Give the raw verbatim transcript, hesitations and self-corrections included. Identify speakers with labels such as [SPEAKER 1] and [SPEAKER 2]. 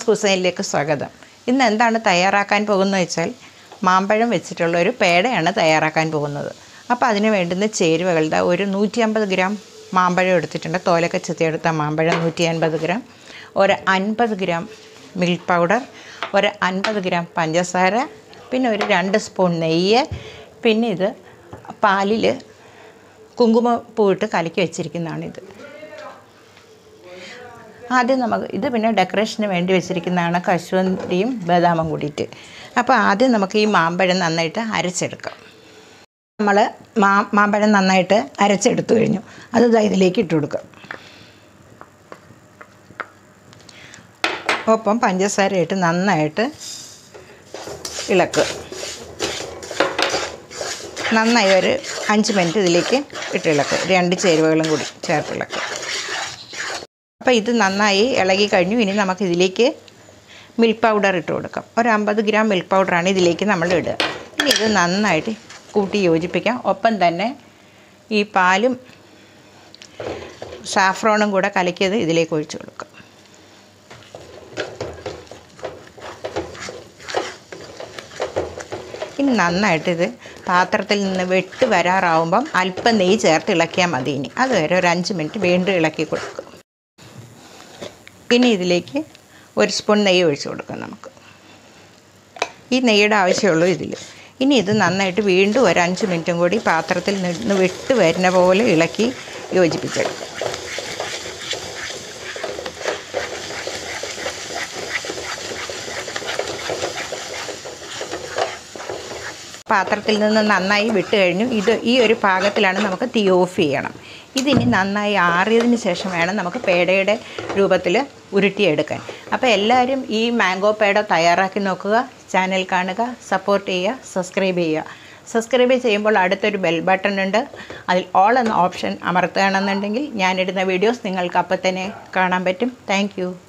[SPEAKER 1] കുസൈനിലേക്ക് സ്വാഗതം. ഇന്ന് എന്താണ് തയ്യാറാക്കാൻ പോകുന്നത് വെച്ചാൽ മാമ്പഴം വെച്ചിട്ടുള്ള ഒരു പേടയാണ് തയ്യാറാക്കാൻ പോകുന്നത്. അപ്പോൾ അതിന് വേണ്ടുന്ന ചേരുവകളുടെ ഒരു നൂറ്റി അമ്പത് ഗ്രാം മാമ്പഴം എടുത്തിട്ടുണ്ട്. തോലൊക്കെ ചെത്തിയെടുത്ത മാമ്പഴം നൂറ്റി അൻപത് ഗ്രാം, ഒരു അൻപത് ഗ്രാം മിൽക്ക് പൗഡർ, ഒരു അൻപത് ഗ്രാം പഞ്ചസാര, പിന്നെ ഒരു രണ്ട് സ്പൂൺ നെയ്യ്, പിന്നെ ഇത് പാലിൽ കുങ്കുമപ്പൂവിട്ട് കലക്കി വെച്ചിരിക്കുന്നതാണിത്. ആദ്യം നമുക്ക് ഇത് പിന്നെ ഡെക്കറേഷന് വേണ്ടി വെച്ചിരിക്കുന്നതാണ് കശുവണ്ടിയും ബദാമും കൂടിയിട്ട്. അപ്പോൾ ആദ്യം നമുക്ക് ഈ മാമ്പഴം നന്നായിട്ട് അരച്ചെടുക്കാം. നമ്മൾ മാ മാമ്പഴം നന്നായിട്ട് അരച്ചെടുത്തു കഴിഞ്ഞു. അത് ഇതിലേക്ക് ഇട്ട് കൊടുക്കാം. ഒപ്പം പഞ്ചസാരയിട്ട് നന്നായിട്ട് ഇളക്കുക. നന്നായി ഒരു അഞ്ച് മിനിറ്റ് ഇതിലേക്ക് ഇട്ട് ഇളക്കുക. രണ്ട് ചേരുവകളും കൂടി ചേർത്ത് ഇളക്കുക. അപ്പോൾ ഇത് നന്നായി ഇളകി കഴിഞ്ഞു. ഇനി നമുക്കിതിലേക്ക് മിൽക്ക് പൗഡർ ഇട്ട് കൊടുക്കാം. ഒരു അമ്പത് ഗ്രാം മിൽക്ക് പൗഡറാണ് ഇതിലേക്ക് നമ്മൾ ഇടുക. ഇനി ഇത് നന്നായിട്ട് കൂട്ടി യോജിപ്പിക്കാം. ഒപ്പം തന്നെ ഈ പാലും സാഫ്രോണും കൂടെ കലക്കിയത് ഇതിലേക്ക് ഒഴിച്ചു കൊടുക്കാം. ഇനി നന്നായിട്ടിത് പാത്രത്തിൽ നിന്ന് വെട്ട് വരാറാവുമ്പം അല്പം നെയ്യ് ചേർത്ത് ഇളക്കിയാൽ മതി. ഇനി അതുവരെ ഒരു അഞ്ച് മിനിറ്റ് വീണ്ടും ഇളക്കി കൊടുക്കുക. ഇനി ഇതിലേക്ക് ഒരു സ്പൂൺ നെയ്യ് ഒഴിച്ച് കൊടുക്കാം. നമുക്ക് ഈ നെയ്യുടെ ആവശ്യമുള്ളൂ ഇതിൽ. ഇനി ഇത് നന്നായിട്ട് വീണ്ടും ഒരു അഞ്ച് മിനിറ്റും കൂടി പാത്രത്തിൽ നിന്ന് വിട്ട് വരുന്ന പോലെ ഇളക്കി യോജിപ്പിച്ചെടുക്കുക. പാത്രത്തിൽ നിന്ന് നന്നായി വിട്ട് കഴിഞ്ഞു. ഇത് ഈ ഒരു പാകത്തിലാണ് നമുക്ക് തീ ഓഫ് ചെയ്യണം. ഇതിനി നന്നായി ആറിയതിന് ശേഷം വേണം നമുക്ക് പേടയുടെ രൂപത്തിൽ ഉരുട്ടിയെടുക്കാൻ. അപ്പോൾ എല്ലാവരും ഈ മാംഗോ പേട തയ്യാറാക്കി നോക്കുക. ചാനൽ കാണുക, സപ്പോർട്ട് ചെയ്യുക, സബ്സ്ക്രൈബ് ചെയ്യുക. സബ്സ്ക്രൈബ് ചെയ്യുമ്പോൾ അടുത്തൊരു ബെൽ ബട്ടൺ ഉണ്ട്. അതിൽ ഓൾ എന്ന ഓപ്ഷൻ അമർത്തുകയാണെന്നുണ്ടെങ്കിൽ ഞാനിടുന്ന വീഡിയോസ് നിങ്ങൾക്ക് അപ്പം തന്നെ കാണാൻ പറ്റും. താങ്ക്